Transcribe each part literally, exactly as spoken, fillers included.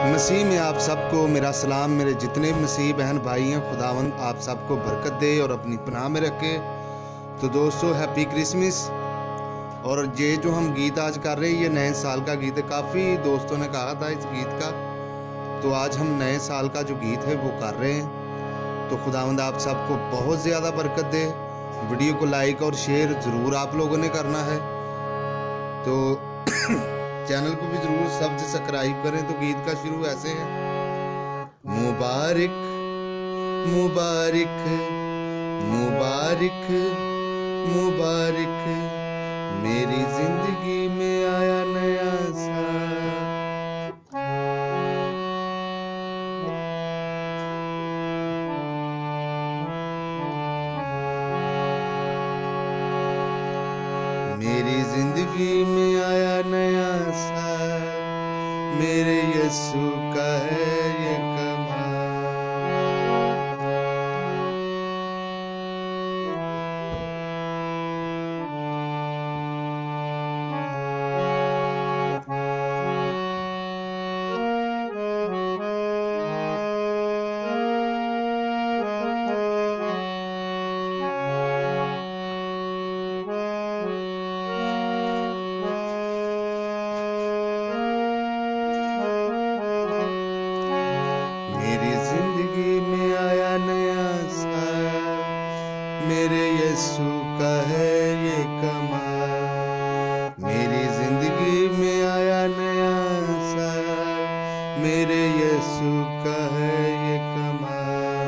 मसीह में आप सबको मेरा सलाम। मेरे जितने मसीह बहन भाई हैं, खुदावंद आप सबको बरकत दे और अपनी पनाह में रखे। तो दोस्तों, हैप्पी क्रिसमस। और ये जो हम गीत आज कर रहे हैं, ये नए साल का गीत है। काफ़ी दोस्तों ने कहा था इस गीत का, तो आज हम नए साल का जो गीत है वो कर रहे हैं। तो खुदावंद आप सबको बहुत ज़्यादा बरकत दे। वीडियो को लाइक और शेयर ज़रूर आप लोगों ने करना है। तो चैनल को भी जरूर सब्सक्राइब करें। तो गीत का शुरू ऐसे है। मुबारक मुबारक मुबारक मुबारक, मेरी जिंदगी में आया नया साल। मेरी जिंदगी में आया नया साल, मेरे यीशु का है ये कमाल। मेरी जिंदगी में आया नया साल, मेरे यीशु का है ये कमाल। मेरी जिंदगी में आया नया साल, मेरे यीशु का है ये कमाल।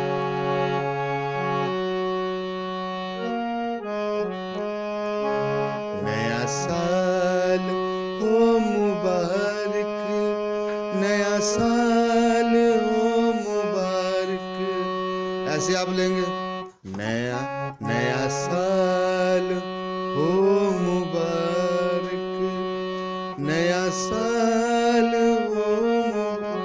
नया साल हो मुबारक, नया साल हो मुबारक। ऐसे आप लेंगे, नया नया साल हो मुबारक, नया साल हो मुबारक।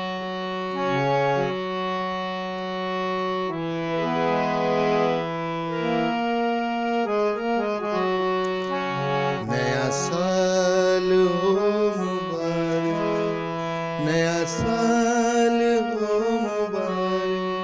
नया साल हो मुबारक, नया साल हो मुबारक।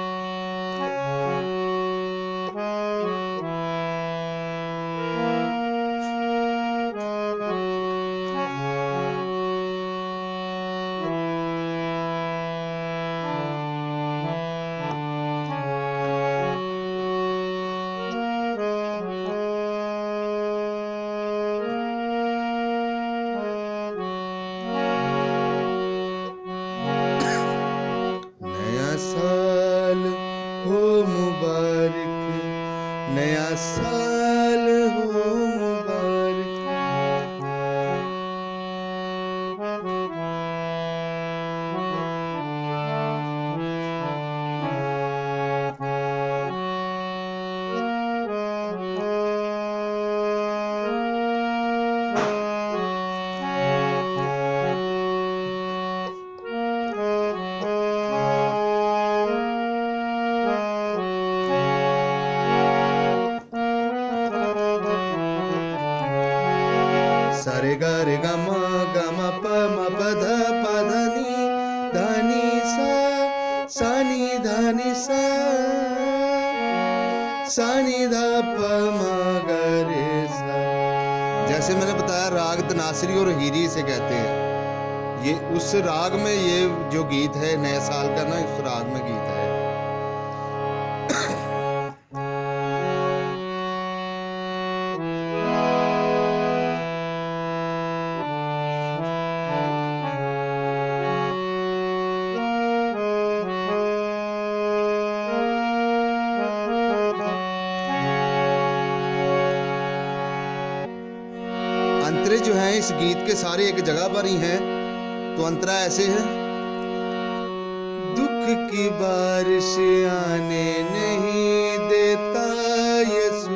नया साल हो मुबारक, नया साल हो मुबारक। सारे गा रे गा मा गा मा प मा प ध प ध नी धा नी सा सा नी धा नी सा सा नी धा प मा गा रे सा। जैसे मैंने बताया, राग तनासरी और हीरी से कहते हैं। ये उस राग में ये जो गीत है नए साल का ना, इस राग में गीत है। अंतरे जो हैं इस गीत के सारे एक जगह पर ही हैं। तो अंतरा ऐसे है। दुख की बारिश आने नहीं देता यीशु,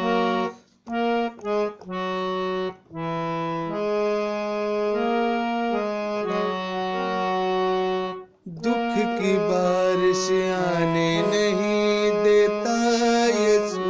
दुख की बारिश आने नहीं देता यीशु।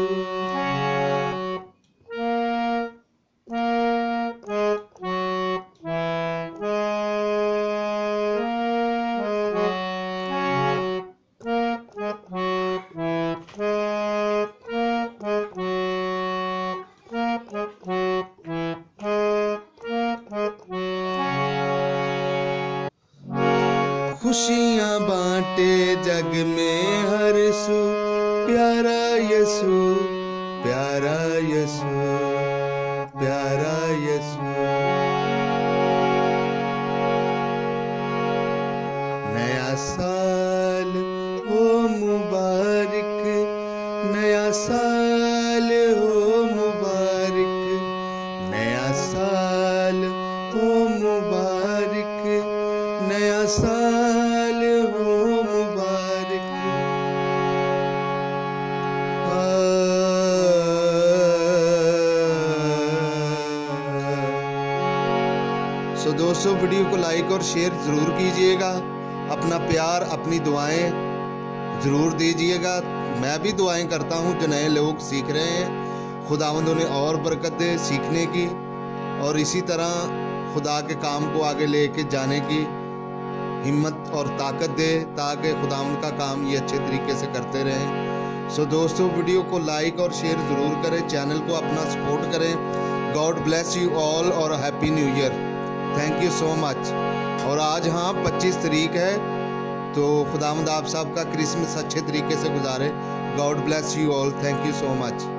खुशियाँ बांटे जग में हर सू, प्यारा यसु प्यारा यसु प्यारा यसु। नया साल हो मुबारक, नया साल हो मुबारक, नया साल हो मुबारक, नया साल हो मुबारक। सो दोस्तों, वीडियो को लाइक और शेयर ज़रूर कीजिएगा। अपना प्यार, अपनी दुआएं ज़रूर दीजिएगा। मैं भी दुआएं करता हूं जो नए लोग सीख रहे हैं, खुदावंद उन्हें और बरकत दे सीखने की, और इसी तरह खुदा के काम को आगे लेके जाने की हिम्मत और ताकत दे, ताकि खुदावंद का काम ये अच्छे तरीके से करते रहें। सो दोस्तों, वीडियो को लाइक और शेयर ज़रूर करें, चैनल को अपना सपोर्ट करें। गॉड ब्लेस यू ऑल और happy new year. Thank you so much. और आज हाँ पच्चीस तारीख है, तो खुदावंद आप सबका क्रिसमस अच्छे तरीके से गुजारे। God bless you all. Thank you so much.